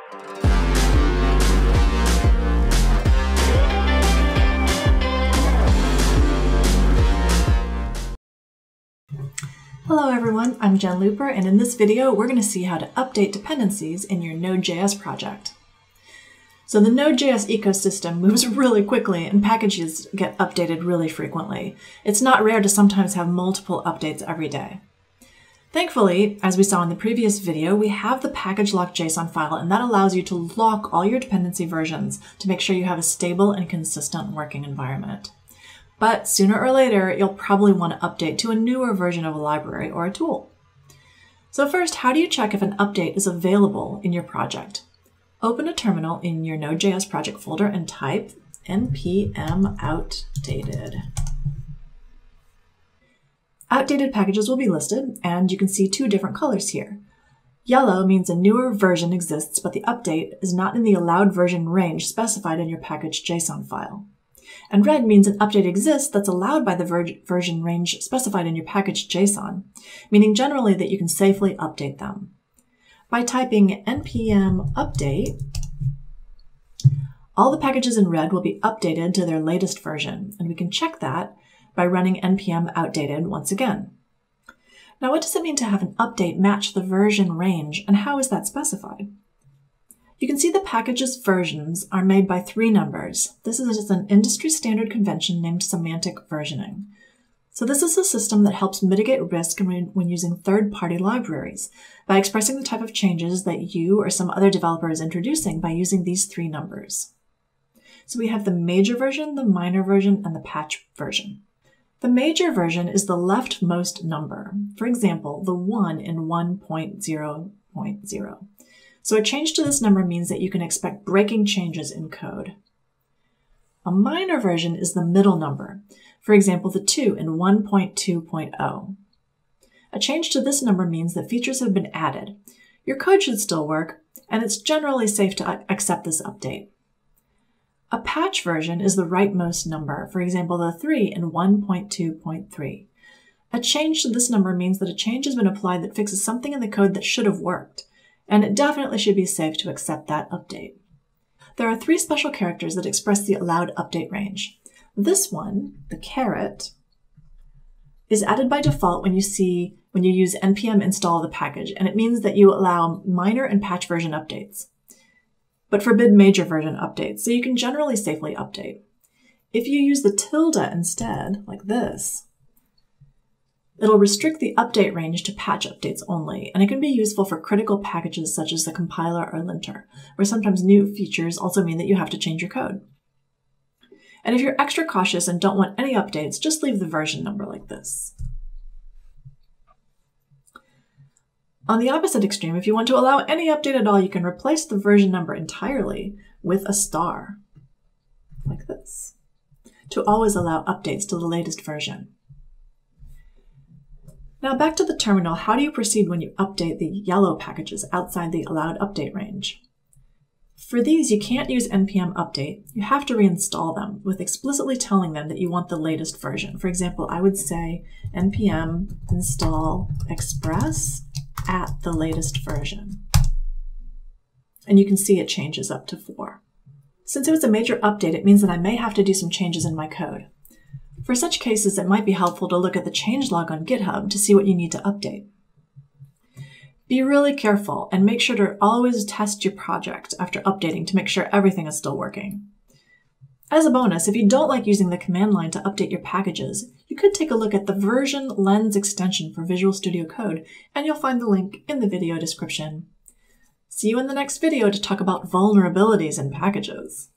Hello everyone, I'm Jen Looper, and in this video we're going to see how to update dependencies in your Node.js project. So the Node.js ecosystem moves really quickly and packages get updated really frequently. It's not rare to sometimes have multiple updates every day. Thankfully, as we saw in the previous video, we have the package lock.json file, and that allows you to lock all your dependency versions to make sure you have a stable and consistent working environment. But sooner or later, you'll probably want to update to a newer version of a library or a tool. So first, how do you check if an update is available in your project? Open a terminal in your Node.js project folder and type npm outdated. Outdated packages will be listed, and you can see two different colors here. Yellow means a newer version exists, but the update is not in the allowed version range specified in your package.json file. And red means an update exists that's allowed by the version range specified in your package.json, meaning generally that you can safely update them. By typing npm update, all the packages in red will be updated to their latest version, and we can check that by running npm outdated once again. Now, what does it mean to have an update match the version range, and how is that specified? You can see the package's versions are made by 3 numbers. This is just an industry standard convention named semantic versioning. So this is a system that helps mitigate risk when using third-party libraries by expressing the type of changes that you or some other developer is introducing by using these 3 numbers. So we have the major version, the minor version, and the patch version. The major version is the leftmost number. For example, the 1 in 1.0.0. So a change to this number means that you can expect breaking changes in code. A minor version is the middle number. For example, the 2 in 1.2.0. A change to this number means that features have been added. Your code should still work, and it's generally safe to accept this update. A patch version is the rightmost number. For example, the 3 in 1.2.3. A change to this number means that a change has been applied that fixes something in the code that should have worked, and it definitely should be safe to accept that update. There are 3 special characters that express the allowed update range. This one, the caret, is added by default when you use npm install the package, and it means that you allow minor and patch version updates, but forbid major version updates, so you can generally safely update. If you use the tilde instead, like this, it'll restrict the update range to patch updates only, and it can be useful for critical packages such as the compiler or linter, where sometimes new features also mean that you have to change your code. And if you're extra cautious and don't want any updates, just leave the version number like this. On the opposite extreme, if you want to allow any update at all, you can replace the version number entirely with a star, like this, to always allow updates to the latest version. Now back to the terminal, how do you proceed when you update the yellow packages outside the allowed update range? For these, you can't use npm update. You have to reinstall them with explicitly telling them that you want the latest version. For example, I would say npm install express at the latest version. And you can see it changes up to 4. Since it was a major update, it means that I may have to do some changes in my code. For such cases, it might be helpful to look at the changelog on GitHub to see what you need to update. Be really careful and make sure to always test your project after updating to make sure everything is still working. As a bonus, if you don't like using the command line to update your packages, you could take a look at the version lens extension for Visual Studio Code, and you'll find the link in the video description. See you in the next video to talk about vulnerabilities in packages.